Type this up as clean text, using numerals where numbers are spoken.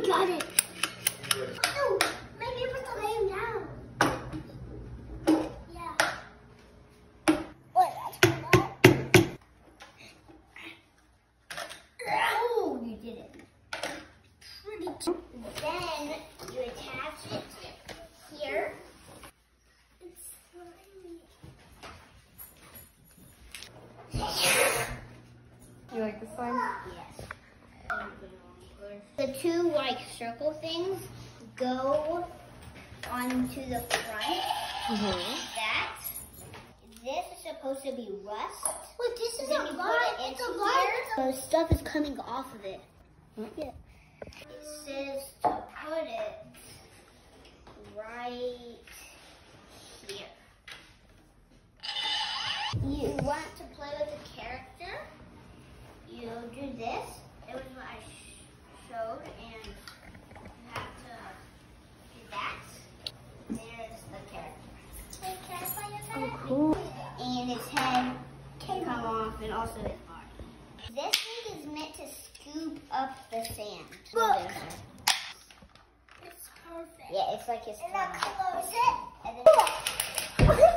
got it. Oh, maybe it was the laying down. Yeah. Wait, that's good. Oh, you did it. Pretty cute. Then you attach it here. It's slimy. You like this slime? Yes. The two like circle things go onto the front. This is supposed to be rust. Wait, this is a line. It's a line. The stuff is coming off of it. Yeah. It says to put it right here. You want to play with the character? You do this. It was what I showed, and you have to do that. There's the character. Hey, can I play with that? Oh, cool. And its head can come off, and also its body. This thing is meant to scoop up the sand. Look. It's perfect. Yeah, it's like his. And now close it. And then.